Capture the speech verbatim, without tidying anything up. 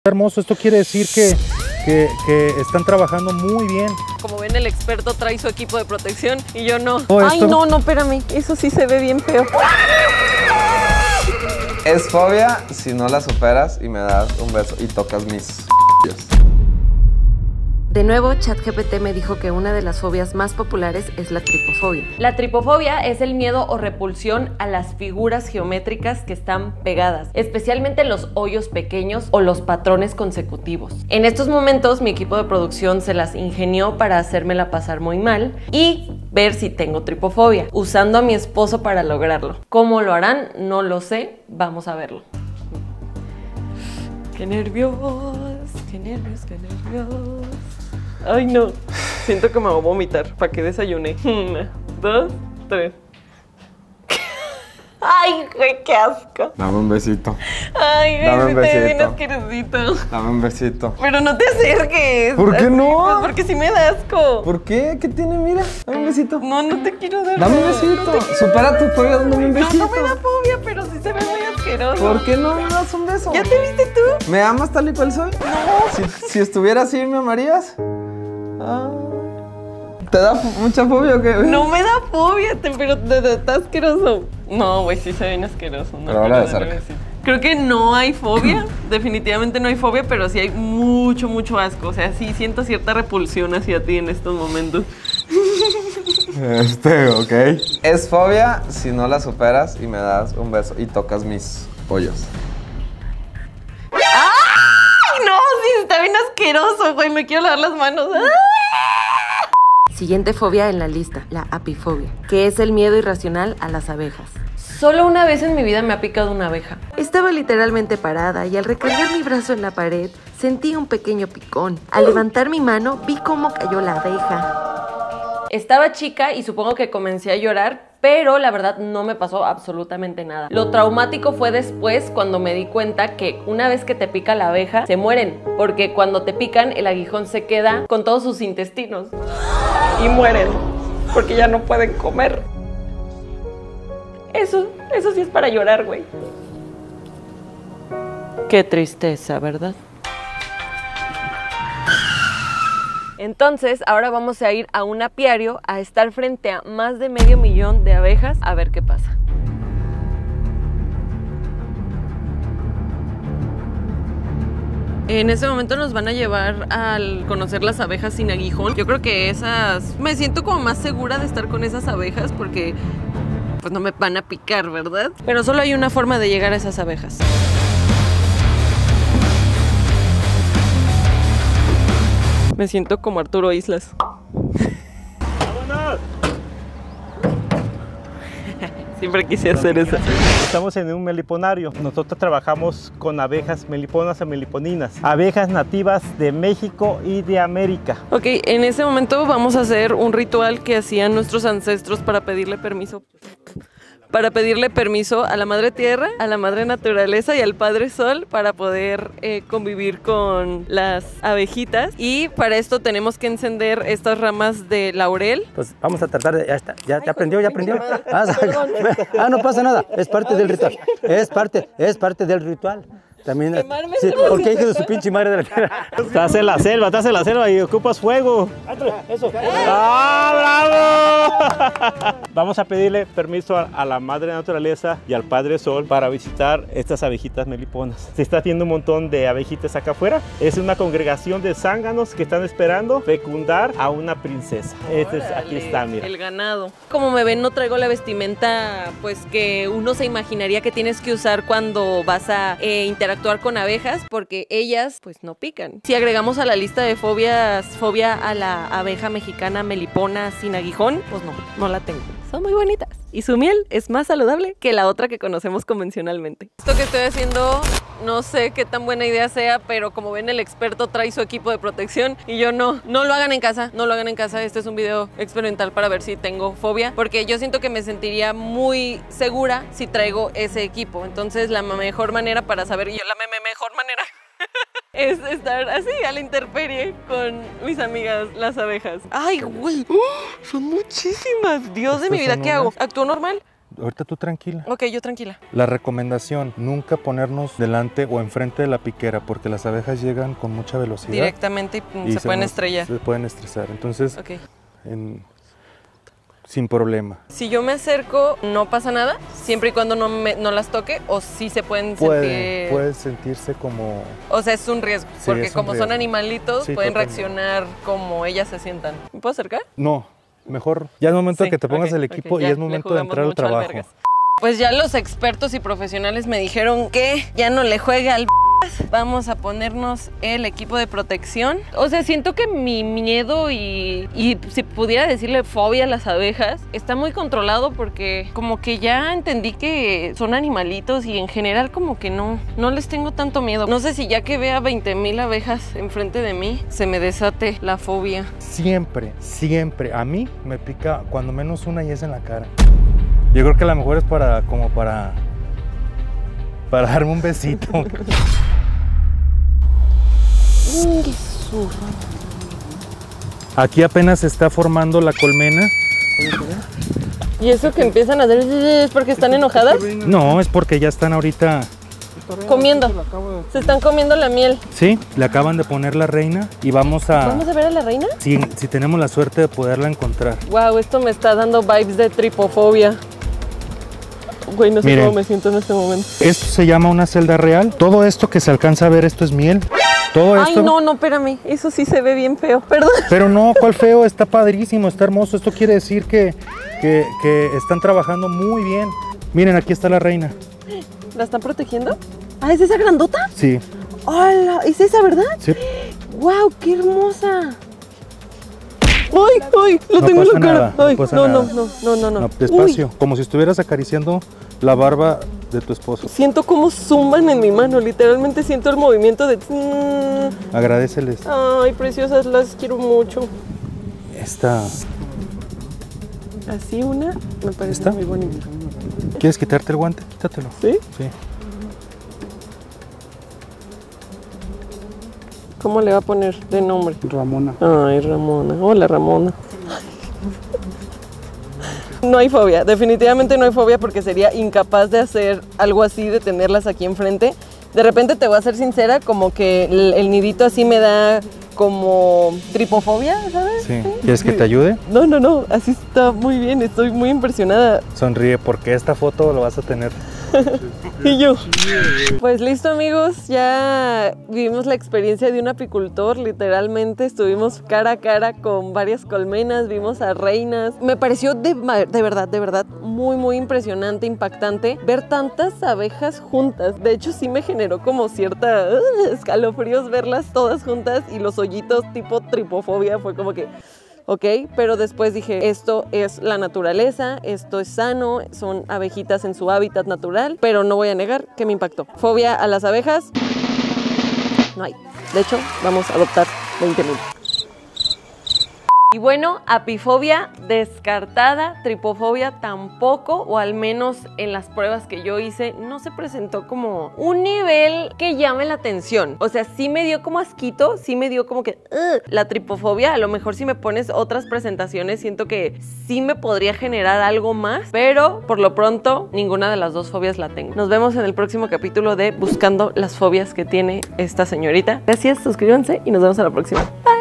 Hermoso, esto quiere decir que, que, que están trabajando muy bien. Como ven, el experto trae su equipo de protección y yo no. Oh, Ay, no, no, espérame, eso sí se ve bien feo. Es fobia si no la superas y me das un beso y tocas mis De nuevo, ChatGPT me dijo que una de las fobias más populares es la tripofobia. La tripofobia es el miedo o repulsión a las figuras geométricas que están pegadas, especialmente los hoyos pequeños o los patrones consecutivos. En estos momentos mi equipo de producción se las ingenió para hacérmela pasar muy mal y ver si tengo tripofobia, usando a mi esposo para lograrlo. ¿Cómo lo harán? No lo sé, vamos a verlo. ¡Qué nervios! ¡Qué nervios, qué nervios! Ay, no. Siento que me voy a vomitar. ¿Para qué desayuné? Una, dos, tres. Ay, güey, qué asco. Dame un besito. Ay, güey, Dame un sí te besito. bien asquerosito. Dame un besito. Pero no te acerques. ¿Por qué Así, no? Pues porque sí me da asco. ¿Por qué? ¿Qué tiene? Mira, dame un besito. No, no te quiero dar. Dame un no besito. te- Supera tu fobia dándome un No, besito. no me da fobia, pero sí se ve muy asqueroso. ¿Por qué no me das un beso? ¿Ya te viste tú? ¿Me amas tal y cual soy? No. Si, si estuviera así, ¿me amarías? Ah. ¿Te da mucha fobia o qué? No me da fobia, te- pero te, te- está asqueroso. No, güey, sí se ven asquerosos. No, Pero habla de quiero cerca. decir. Creo que no hay fobia, definitivamente no hay fobia, pero sí hay mucho, mucho asco. O sea, sí siento cierta repulsión hacia ti en estos momentos. Este, ok. Es fobia si no la superas y me das un beso y tocas mis hoyos. ¡Ay, no! Sí, está bien asqueroso, güey. Me quiero lavar las manos. ¡Ah! Siguiente fobia en la lista, la apifobia, que es el miedo irracional a las abejas. Solo una vez en mi vida me ha picado una abeja. Estaba literalmente parada y al recargar mi brazo en la pared sentí un pequeño picón. Al levantar mi mano vi cómo cayó la abeja. Estaba chica y supongo que comencé a llorar, pero la verdad no me pasó absolutamente nada. Lo traumático fue después cuando me di cuenta que una vez que te pica la abeja, se mueren, porque cuando te pican el aguijón se queda con todos sus intestinos y mueren, porque ya no pueden comer. Eso, eso sí es para llorar, güey. Qué tristeza, ¿verdad? Entonces, ahora vamos a ir a un apiario a estar frente a más de medio millón de abejas a ver qué pasa. En ese momento nos van a llevar al conocer las abejas sin aguijón. Yo creo que esas... Me siento como más segura de estar con esas abejas porque pues no me van a picar, ¿verdad? Pero solo hay una forma de llegar a esas abejas. Me siento como Arturo Islas. Siempre quise hacer eso. Estamos en un meliponario. Nosotros trabajamos con abejas meliponas o meliponinas, abejas nativas de México y de América. Ok, en ese momento vamos a hacer un ritual que hacían nuestros ancestros para pedirle permiso. Para pedirle permiso a la Madre Tierra, a la Madre Naturaleza y al Padre Sol para poder eh, convivir con las abejitas. Y para esto tenemos que encender estas ramas de laurel. Pues vamos a tratar de... Ya está, ya, Ay, ya aprendió, ya pinche aprendió. madre. Ah, Perdón. ah, no pasa nada, es parte del ritual. Es parte, es parte del ritual. También, Quemarme sí, los porque hijo de su pinche madre de la... Estás en la selva, estás en la selva y ocupas fuego. Eso. ¡Ah, bravo! Vamos a pedirle permiso a, a la Madre Naturaleza y al Padre Sol para visitar estas abejitas meliponas. Se está haciendo un montón de abejitas acá afuera. Es una congregación de zánganos que están esperando fecundar a una princesa. Este es, aquí está, mira. El ganado. Como me ven, no traigo la vestimenta pues que uno se imaginaría que tienes que usar cuando vas a eh, interactuar con abejas, porque ellas pues no pican. Si agregamos a la lista de fobias, fobia a la abeja mexicana melipona sin aguijón, pues no, no la tengo. Son muy bonitas y su miel es más saludable que la otra que conocemos convencionalmente. Esto que estoy haciendo no sé qué tan buena idea sea, pero como ven el experto trae su equipo de protección y yo no. No lo hagan en casa, no lo hagan en casa. Este es un video experimental para ver si tengo fobia, porque yo siento que me sentiría muy segura si traigo ese equipo. Entonces la mejor manera para saber, yo la me me mejor manera es estar así a la intemperie con mis amigas las abejas. Ay, güey, ¡oh! Son muchísimas. Dios de mi vida, ¿qué hago? ¿Actúo normal? ahorita tú tranquila. Ok, yo tranquila. La recomendación, nunca ponernos delante o enfrente de la piquera porque las abejas llegan con mucha velocidad. Directamente y, y se, se pueden nos, estrellar. Se pueden estresar. Entonces, okay. en, sin problema. Si yo me acerco, ¿no pasa nada? Siempre y cuando no, me, no las toque, o sí se pueden Puede, sentir... Puede sentirse como... O sea, es un riesgo, Sí, porque es un como riesgo. son animalitos, Sí, pueden totalmente. reaccionar como ellas se sientan. ¿Me puedo acercar? No, mejor ya es momento Sí, de que te pongas ok, el equipo ok, y ya, es le momento de jugamos entrar al mucho al trabajo. vergas. Pues ya los expertos y profesionales me dijeron que ya no le juegue al vamos a ponernos el equipo de protección. O sea, siento que mi miedo y, y si pudiera decirle fobia a las abejas está muy controlado porque como que ya entendí que son animalitos y en general como que no, no les tengo tanto miedo. No sé si ya que vea veinte mil abejas enfrente de mí se me desate la fobia. Siempre, siempre, a mí me pica cuando menos una y es en la cara. Yo creo que a lo mejor es para, como para, para darme un besito. Aquí apenas se está formando la colmena. ¿Y eso que empiezan a hacer es porque están enojadas? No, es porque ya están ahorita, Comiendo. Se están comiendo la miel. sí, le acaban de poner la reina y vamos a, ¿Vamos a ver a la reina? si, si tenemos la suerte de poderla encontrar. Wow, esto me está dando vibes de tripofobia. Güey, no sé Miren. cómo me siento en este momento. Esto se llama una celda real. Todo esto que se alcanza a ver, esto es miel. Todo Ay, esto. no, no, espérame. Eso sí se ve bien feo. Perdón. Pero no, ¿cuál feo? Está padrísimo, está hermoso. Esto quiere decir que, que, que están trabajando muy bien. Miren, aquí está la reina. ¿La están protegiendo? Ah, ¿es esa grandota? Sí, ¡Hola! ¿Es esa, verdad? sí. ¡Wow! ¡Qué hermosa! ¡Ay, ay! Lo No tengo en pasa la cara. nada, no Ay, pasa no, no, nada. no, no, no, no. No, despacio, como si estuvieras acariciando la barba de tu esposo. Uy, siento cómo zumban en mi mano. Literalmente siento el movimiento de... Agradeceles. Ay, preciosas, las quiero mucho. Esta. Así una me parece ¿Esta? muy bonita. ¿Quieres quitarte el guante? Quítatelo. ¿Sí? Sí. ¿Cómo le va a poner de nombre? Ramona. Ay, Ramona. Hola, Ramona. No hay fobia, definitivamente no hay fobia porque sería incapaz de hacer algo así, de tenerlas aquí enfrente. De repente te voy a ser sincera, como que el, el nidito así me da como tripofobia, ¿sabes? Sí. ¿Quieres que te ayude? No, no, no, así está muy bien, estoy muy impresionada. Sonríe porque esta foto lo vas a tener. Y yo. Pues listo, amigos, ya vivimos la experiencia de un apicultor, literalmente estuvimos cara a cara con varias colmenas, vimos a reinas. Me pareció de, de verdad, de verdad, muy, muy impresionante, impactante ver tantas abejas juntas. De hecho, sí me generó como cierta uh, escalofríos verlas todas juntas y los hoyitos tipo tripofobia, fue como que... Ok, pero después dije, esto es la naturaleza, esto es sano, son abejitas en su hábitat natural, pero no voy a negar que me impactó. Fobia a las abejas, no hay. De hecho, vamos a adoptar veinte mil. Y bueno, apifobia descartada, tripofobia tampoco, o al menos en las pruebas que yo hice, no se presentó como un nivel que llame la atención. O sea, sí me dio como asquito, sí me dio como que uh, la tripofobia. A lo mejor si me pones otras presentaciones, siento que sí me podría generar algo más, pero por lo pronto ninguna de las dos fobias la tengo. Nos vemos en el próximo capítulo de Buscando las fobias que tiene esta señorita. Gracias, suscríbanse y nos vemos a la próxima. Bye.